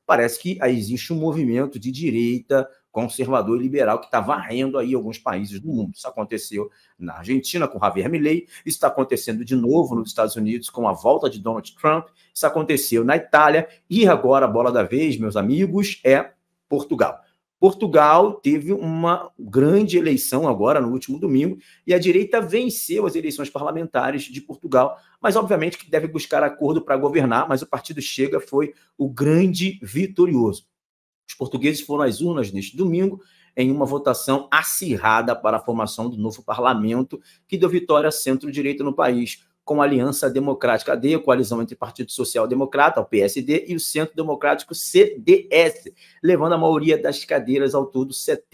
parece que aí existe um movimento de direita conservador e liberal que está varrendo aí alguns países do mundo. Isso aconteceu na Argentina com Javier Milei, isso está acontecendo de novo nos Estados Unidos com a volta de Donald Trump, isso aconteceu na Itália, e agora a bola da vez, meus amigos, é Portugal. Portugal teve uma grande eleição agora no último domingo e a direita venceu as eleições parlamentares de Portugal, mas obviamente que deve buscar acordo para governar, mas o partido Chega foi o grande vitorioso. Os portugueses foram às urnas neste domingo em uma votação acirrada para a formação do novo parlamento que deu vitória à centro-direita no país, com a Aliança Democrática AD, a coalizão entre o Partido Social Democrata, o PSD, e o Centro Democrático CDS, levando a maioria das cadeiras, ao todo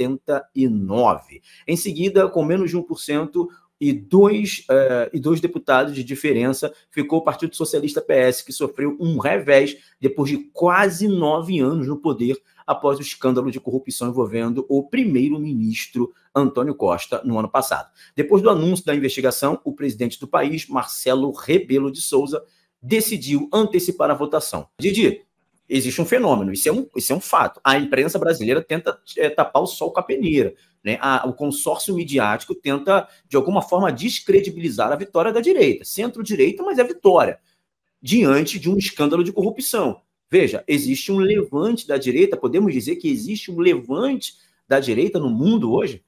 79. Em seguida, com menos de 1%, e dois deputados de diferença, ficou o Partido Socialista PS, que sofreu um revés depois de quase 9 anos no poder, após o escândalo de corrupção envolvendo o primeiro-ministro Antônio Costa no ano passado. Depois do anúncio da investigação, o presidente do país, Marcelo Rebelo de Sousa, decidiu antecipar a votação. Didi, existe um fenômeno, isso é um fato. A imprensa brasileira tenta tapar o sol com a peneira, né? O consórcio midiático tenta, de alguma forma, descredibilizar a vitória da direita. Centro-direita, mas é vitória, diante de um escândalo de corrupção. Veja, existe um levante da direita, podemos dizer que existe um levante da direita no mundo hoje?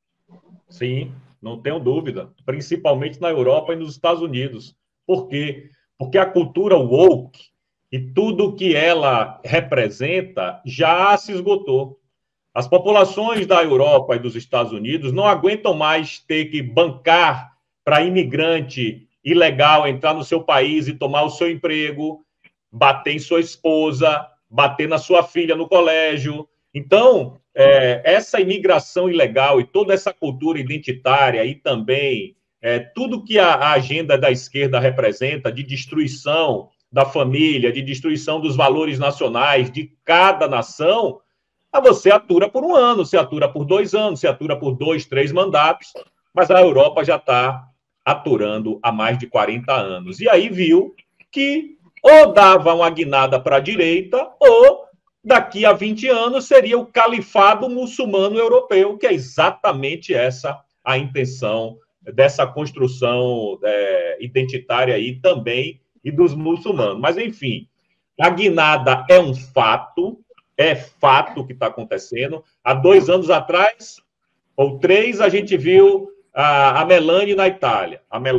Sim, não tenho dúvida, principalmente na Europa e nos Estados Unidos. Por quê? Porque a cultura woke e tudo que ela representa já se esgotou. As populações da Europa e dos Estados Unidos não aguentam mais ter que bancar para imigrante ilegal entrar no seu país e tomar o seu emprego, bater em sua esposa, bater na sua filha no colégio. Então, essa imigração ilegal e toda essa cultura identitária e também tudo que a agenda da esquerda representa, de destruição da família, de destruição dos valores nacionais de cada nação, você atura por 1 ano, você atura por 2 anos, você atura por 2, 3 mandatos, mas a Europa já está aturando há mais de 40 anos. E aí viu que ou dava uma guinada para a direita, ou daqui a 20 anos seria o califado muçulmano europeu, que é exatamente essa a intenção dessa construção identitária aí também e dos muçulmanos. Mas, enfim, a guinada é um fato, é fato que está acontecendo. Há 2 anos atrás, ou 3, a gente viu a Meloni na Itália.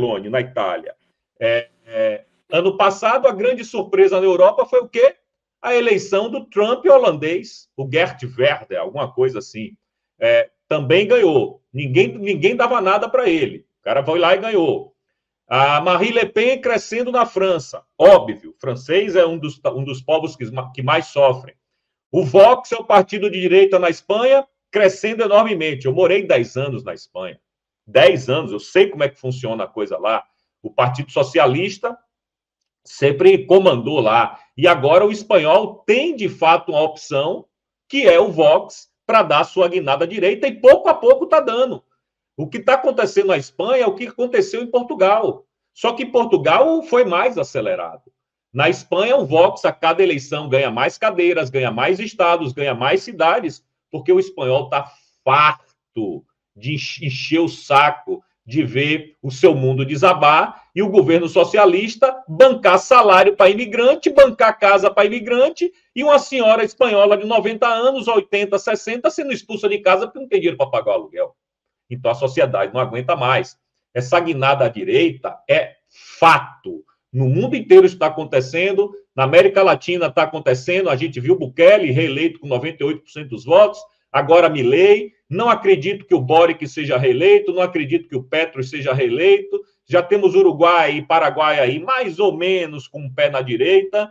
Ano passado, a grande surpresa na Europa foi o quê? A eleição do Trump holandês, o Geert Wilders, alguma coisa assim. Também ganhou. Ninguém dava nada para ele. O cara foi lá e ganhou. A Marine Le Pen crescendo na França. Óbvio, o francês é um dos povos que mais sofrem. O Vox é o partido de direita na Espanha, crescendo enormemente. Eu morei 10 anos na Espanha. 10 anos, eu sei como é que funciona a coisa lá. O Partido Socialista sempre comandou lá. E agora o espanhol tem, de fato, uma opção, que é o Vox, para dar sua guinada à direita, e pouco a pouco está dando. O que está acontecendo na Espanha é o que aconteceu em Portugal. Só que em Portugal foi mais acelerado. Na Espanha, o Vox, a cada eleição, ganha mais cadeiras, ganha mais estados, ganha mais cidades, porque o espanhol está farto de encher o saco de ver o seu mundo desabar e o governo socialista bancar salário para imigrante, bancar casa para imigrante e uma senhora espanhola de 90 anos, 80, 60, sendo expulsa de casa porque não tem dinheiro para pagar o aluguel. Então a sociedade não aguenta mais. Essa guinada à direita é fato. No mundo inteiro isso está acontecendo, na América Latina está acontecendo, a gente viu Bukele reeleito com 98% dos votos, agora Milei. Não acredito que o Boric seja reeleito, não acredito que o Petro seja reeleito. Já temos Uruguai e Paraguai aí, mais ou menos com o pé na direita.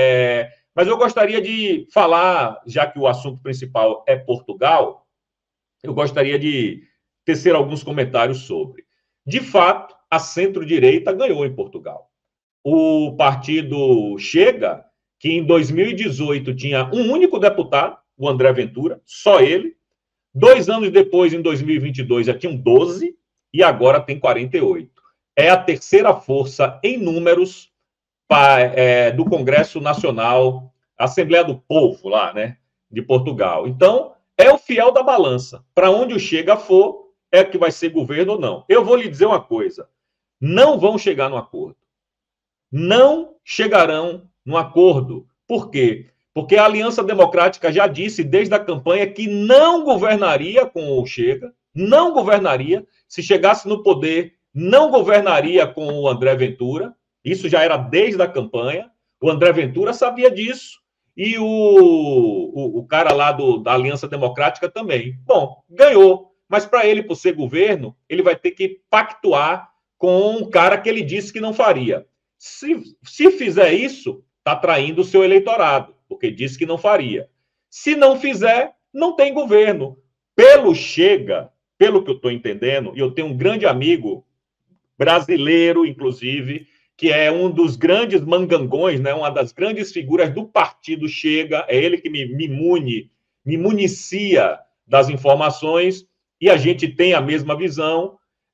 Mas eu gostaria de falar, já que o assunto principal é Portugal, eu gostaria de tecer alguns comentários sobre. De fato, a centro-direita ganhou em Portugal. O partido Chega, que em 2018 tinha um único deputado, o André Ventura, só ele. 2 anos depois, em 2022, já tinham 12 e agora tem 48. É a terceira força em números do Congresso Nacional Assembleia do Povo lá, né? De Portugal. Então, é o fiel da balança. Para onde o Chega for, é que vai ser governo ou não. Eu vou lhe dizer uma coisa. Não vão chegar no acordo. Não chegarão no acordo. Por quê? Porque a Aliança Democrática já disse desde a campanha que não governaria com o Chega, não governaria. Se chegasse no poder, não governaria com o André Ventura. Isso já era desde a campanha. O André Ventura sabia disso. E o cara lá da Aliança Democrática também. Bom, ganhou. Mas para ele, por ser governo, ele vai ter que pactuar com um cara que ele disse que não faria. Se fizer isso, está traindo o seu eleitorado, porque disse que não faria. Se não fizer, não tem governo. Pelo Chega, pelo que eu estou entendendo, e eu tenho um grande amigo, brasileiro, inclusive, que é um dos grandes mangangões, né? Uma das grandes figuras do partido Chega, é ele que me municia das informações, e a gente tem a mesma visão.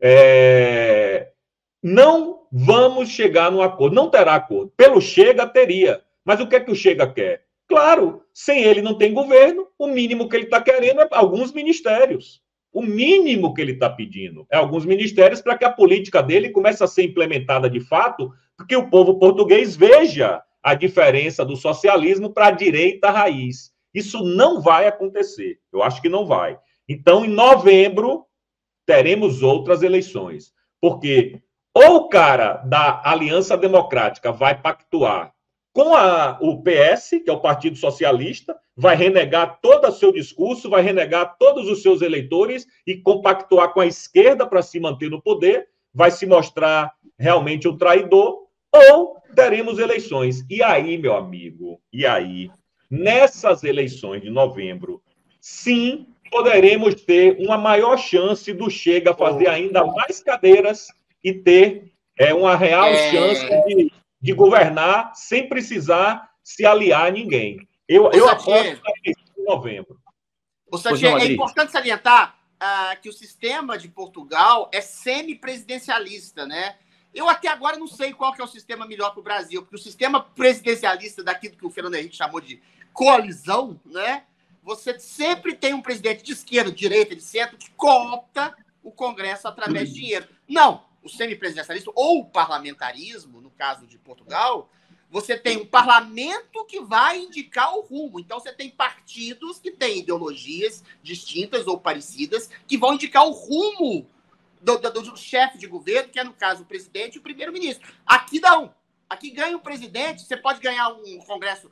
Não vamos chegar num acordo, não terá acordo. Pelo Chega, teria. Mas o que é que o Chega quer? Claro, sem ele não tem governo, o mínimo que ele está querendo é alguns ministérios. O mínimo que ele está pedindo é alguns ministérios para que a política dele comece a ser implementada de fato, porque o povo português veja a diferença do socialismo para a direita raiz. Isso não vai acontecer. Eu acho que não vai. Então, em novembro, teremos outras eleições. Porque ou o cara da Aliança Democrática vai pactuar com o PS, que é o Partido Socialista, vai renegar todo o seu discurso, vai renegar todos os seus eleitores e compactuar com a esquerda para se manter no poder, vai se mostrar realmente um traidor, ou teremos eleições. E aí, meu amigo, nessas eleições de novembro, sim, poderemos ter uma maior chance do Chega fazer ainda mais cadeiras e ter uma real chance de governar sem precisar se aliar a ninguém. Eu aposto em novembro. É importante salientar que o sistema de Portugal é semi-presidencialista, né? Eu até agora não sei qual que é o sistema melhor para o Brasil, porque o sistema presidencialista daquilo que o Fernando Henrique chamou de coalizão, né? Você sempre tem um presidente de esquerda, de direita, de centro, que coopta o Congresso através de dinheiro. Não, o semipresidencialismo ou o parlamentarismo, no caso de Portugal, você tem um parlamento que vai indicar o rumo. Então, você tem partidos que têm ideologias distintas ou parecidas que vão indicar o rumo do chefe de governo, que é, no caso, o presidente e o primeiro-ministro. Aqui não. Aqui ganha o presidente, você pode ganhar um Congresso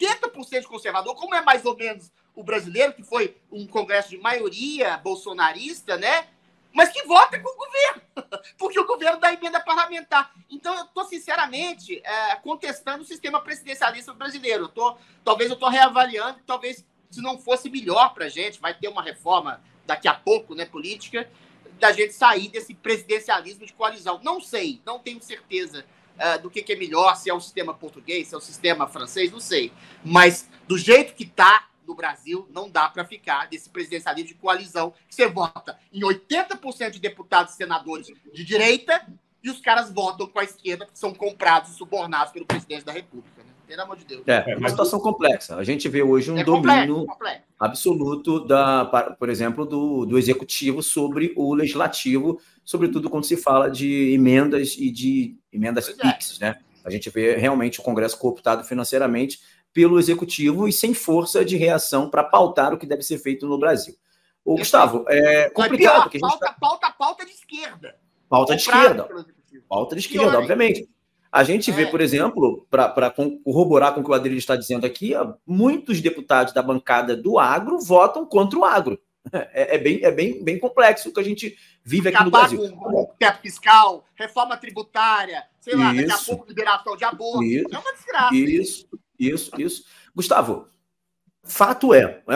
80% conservador, como é mais ou menos o brasileiro, que foi um Congresso de maioria bolsonarista, né? Mas que vota com o governo, porque o governo dá emenda parlamentar. Então, eu estou, sinceramente, contestando o sistema presidencialista brasileiro. Talvez eu estou reavaliando, talvez, se não fosse melhor para a gente, vai ter uma reforma daqui a pouco, né, política, da gente sair desse presidencialismo de coalizão. Não sei, não tenho certeza do que é melhor, se é o sistema português, se é o sistema francês, não sei. Mas, do jeito que está no Brasil, não dá para ficar desse presidencialismo de coalizão, que você vota em 80% de deputados e senadores de direita e os caras votam com a esquerda, que são comprados e subornados pelo presidente da República. Né? Pelo amor de Deus. É uma situação complexa. A gente vê hoje um domínio absoluto, por exemplo, do executivo sobre o legislativo, sobretudo quando se fala de emendas e de emendas PIX, né? A gente vê realmente o Congresso cooptado financeiramente pelo executivo e sem força de reação para pautar o que deve ser feito no Brasil. Gustavo, é complicado. Pauta de esquerda. Pauta de esquerda, obviamente. A gente vê, por exemplo, para corroborar com o que o Adriano está dizendo aqui, muitos deputados da bancada do agro votam contra o agro. É bem complexo o que a gente vive aqui no Brasil. Com o teto fiscal, reforma tributária, sei lá, daqui a pouco liberação de aborto. É uma desgraça. Isso. Gustavo, fato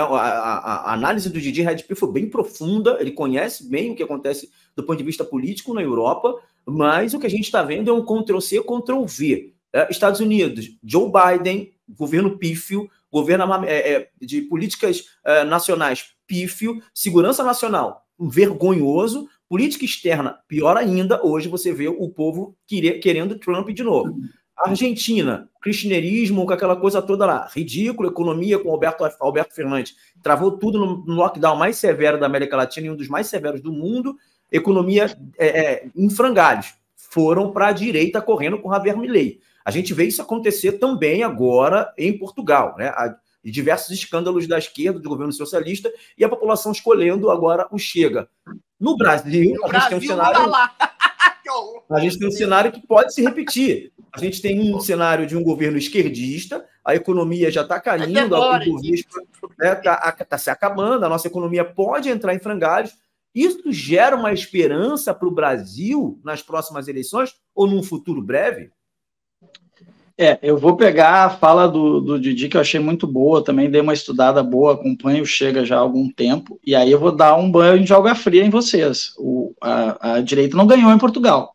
a análise do Didi Redpill foi bem profunda, ele conhece bem o que acontece do ponto de vista político na Europa, mas o que a gente está vendo é um Ctrl-C, Ctrl-V. Estados Unidos, Joe Biden, governo pífio, governo de políticas nacionais pífio, segurança nacional vergonhoso, política externa pior ainda. Hoje você vê o povo querendo Trump de novo. A Argentina, kirchnerismo, com aquela coisa toda lá, ridículo, economia com Alberto Fernandes, travou tudo no lockdown mais severo da América Latina e um dos mais severos do mundo, economia em frangalhos. Foram para a direita correndo com Javier Milei. A gente vê isso acontecer também agora em Portugal, né? Diversos escândalos da esquerda, do governo socialista, e a população escolhendo agora o Chega. No Brasil, a gente tem um cenário... A gente tem um cenário que pode se repetir. A gente tem um cenário de um governo esquerdista, a economia já está caindo, o governo está se acabando, a nossa economia pode entrar em frangalhos. Isso gera uma esperança para o Brasil nas próximas eleições ou num futuro breve? Eu vou pegar a fala do Didi, que eu achei muito boa, também dei uma estudada boa, acompanho o Chega já há algum tempo, e aí eu vou dar um banho de água fria em vocês. A direita não ganhou em Portugal.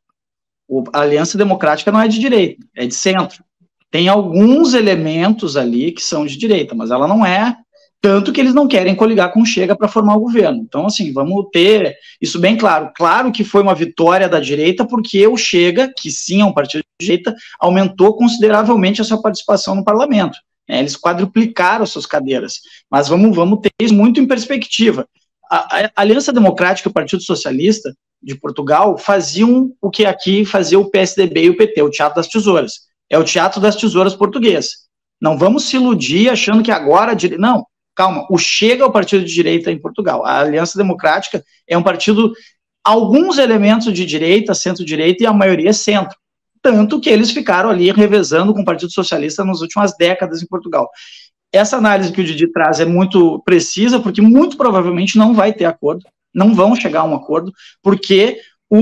A Aliança Democrática não é de direita, é de centro. Tem alguns elementos ali que são de direita, mas ela não é, tanto que eles não querem coligar com o Chega para formar o governo. Então, assim, vamos ter isso bem claro. Claro que foi uma vitória da direita, porque o Chega, que sim é um partido de direita, aumentou consideravelmente a sua participação no parlamento. Eles quadruplicaram suas cadeiras. Mas vamos ter isso muito em perspectiva. A Aliança Democrática e o Partido Socialista de Portugal faziam o que aqui fazia o PSDB e o PT, o Teatro das Tesouras. É o Teatro das Tesouras português. Não vamos se iludir achando que agora... Não, calma, o Chega é o partido de direita em Portugal. A Aliança Democrática é um partido, alguns elementos de direita, centro-direita, e a maioria é centro. Tanto que eles ficaram ali revezando com o Partido Socialista nas últimas décadas em Portugal. Essa análise que o Didi traz é muito precisa, porque muito provavelmente não vai ter acordo, não vão chegar a um acordo, porque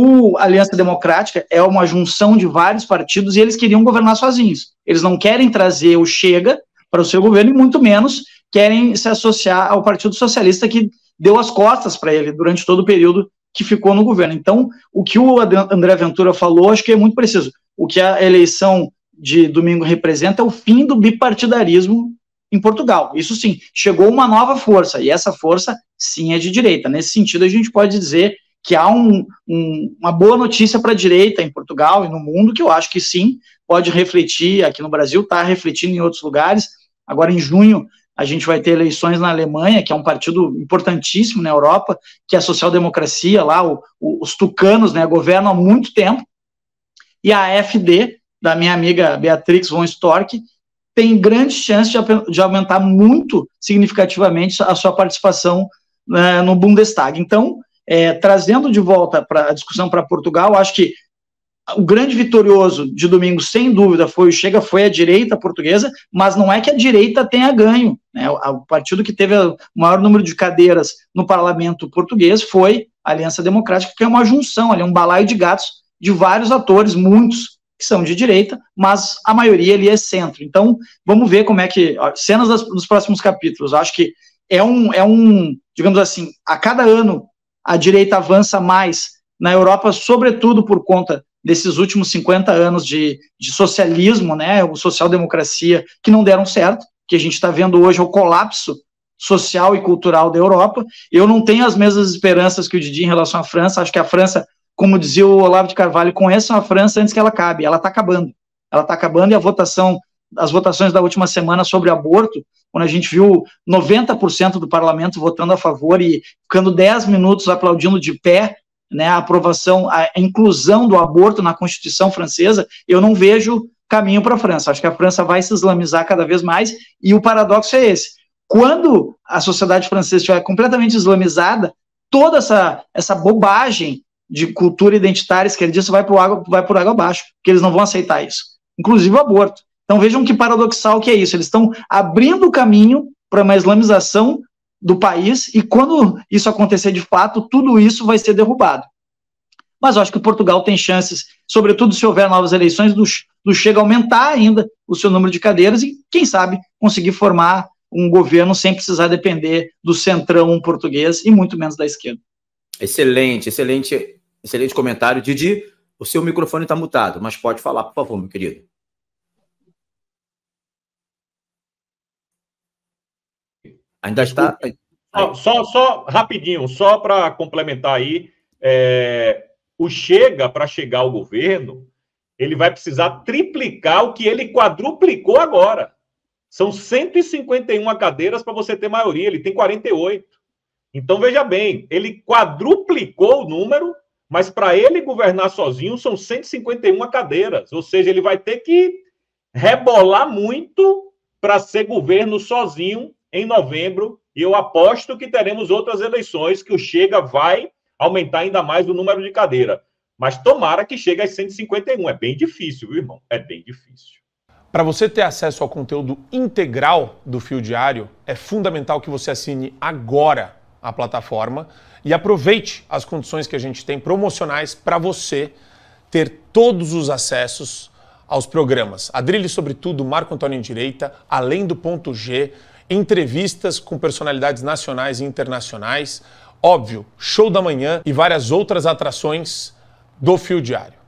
a Aliança Democrática é uma junção de vários partidos e eles queriam governar sozinhos. Eles não querem trazer o Chega para o seu governo e muito menos querem se associar ao Partido Socialista, que deu as costas para ele durante todo o período que ficou no governo. Então, o que o André Ventura falou, acho que é muito preciso. O que a eleição de domingo representa é o fim do bipartidarismo em Portugal. Isso sim, chegou uma nova força, e essa força sim é de direita. Nesse sentido, a gente pode dizer que há uma boa notícia para a direita em Portugal e no mundo, que eu acho que sim, pode refletir aqui no Brasil, está refletindo em outros lugares. Agora, em junho, a gente vai ter eleições na Alemanha, que é um partido importantíssimo na Europa, que é a social-democracia lá, os tucanos, né, governam há muito tempo, e a AfD, da minha amiga Beatrix von Storck, tem grandes chances de aumentar muito significativamente a sua participação no Bundestag. Então, trazendo de volta a discussão para Portugal, acho que o grande vitorioso de domingo, sem dúvida, foi o Chega, foi a direita portuguesa, mas não é que a direita tenha ganho, né? O partido que teve o maior número de cadeiras no parlamento português foi a Aliança Democrática, que é uma junção, ali, um balaio de gatos de vários atores, muitos que são de direita, mas a maioria ali é centro. Então, vamos ver como é que... cenas dos próximos capítulos. Acho que digamos assim, a cada ano a direita avança mais na Europa, sobretudo por conta desses últimos 50 anos de socialismo, né, o social-democracia, que não deram certo, que a gente está vendo hoje o colapso social e cultural da Europa. Eu não tenho as mesmas esperanças que o Didi em relação à França. Acho que a França, como dizia o Olavo de Carvalho, conheçam a França antes que ela acabe. Ela está acabando. Ela está acabando, e as votações da última semana sobre aborto, quando a gente viu 90% do parlamento votando a favor e ficando 10 minutos aplaudindo de pé, né, a aprovação, a inclusão do aborto na Constituição francesa, eu não vejo caminho para a França. Acho que a França vai se islamizar cada vez mais, e o paradoxo é esse. Quando a sociedade francesa estiver completamente islamizada, toda essa bobagem de cultura identitária esquerdista vai por água abaixo, porque eles não vão aceitar isso, inclusive o aborto. Então vejam que paradoxal que é isso. Eles estão abrindo o caminho para uma islamização do país, e quando isso acontecer de fato, tudo isso vai ser derrubado. Mas eu acho que Portugal tem chances, sobretudo se houver novas eleições, do Chega aumentar ainda o seu número de cadeiras e, quem sabe, conseguir formar um governo sem precisar depender do centrão português e muito menos da esquerda. Excelente comentário. Didi, o seu microfone está mutado, mas pode falar, por favor, meu querido. Ainda está... Só rapidinho, só para complementar aí, o Chega, para chegar ao governo, ele vai precisar triplicar o que ele quadruplicou agora. São 151 cadeiras para você ter maioria, ele tem 48. Então, veja bem, ele quadruplicou o número, mas para ele governar sozinho são 151 cadeiras. Ou seja, ele vai ter que rebolar muito para ser governo sozinho em novembro. E eu aposto que teremos outras eleições que o Chega vai aumentar ainda mais o número de cadeira. Mas tomara que chegue a 151. É bem difícil, viu, irmão? É bem difícil. Para você ter acesso ao conteúdo integral do Fio Diário, é fundamental que você assine agora a plataforma e aproveite as condições que a gente tem promocionais para você ter todos os acessos aos programas. Adrilho sobre tudo, Marco Antônio em Direita, Além do Ponto G, entrevistas com personalidades nacionais e internacionais, óbvio, Show da Manhã e várias outras atrações do Fio Diário.